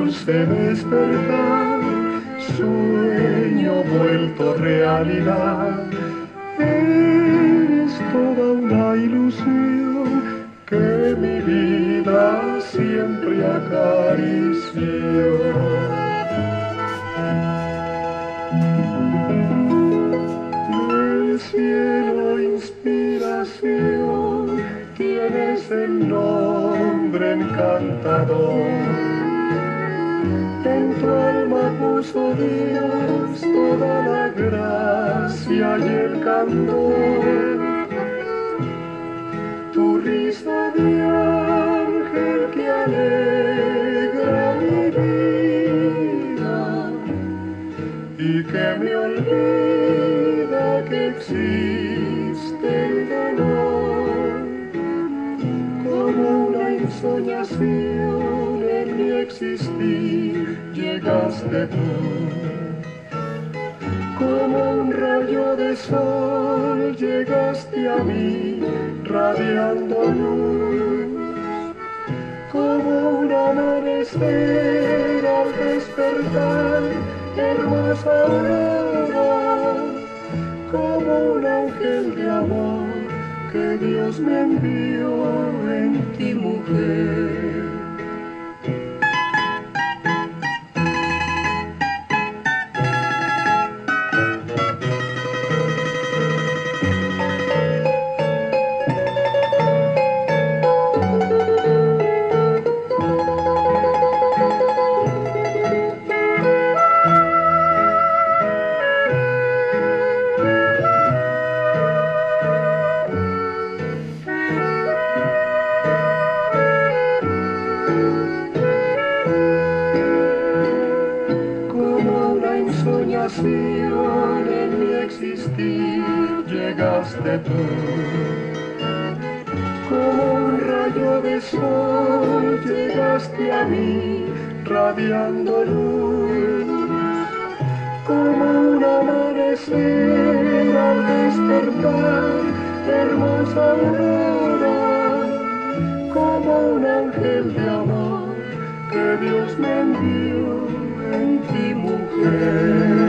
dulce despertar, sueño vuelto realidad. Eres toda una ilusión que mi vida siempre acarició. Del cielo inspiración, tienes el nombre encantador. En tu alma puso Dios toda la gracia y el candor. Tu risa de ángel que alegra mi vida y que me olvida que existe el dolor. Como una ensoñación en mi existir llegaste tú. Como un rayo de sol llegaste a mí, radiando luz. Como un amanecer al despertar, hermosa aurora. Como un ángel de amor que Dios me envió en ti, mujer. En mi existir llegaste tú. Como un rayo de sol llegaste a mí, radiando luz. Como un amanecer al despertar, hermosa aurora. Como un ángel de amor que Dios me envió en ti, mujer.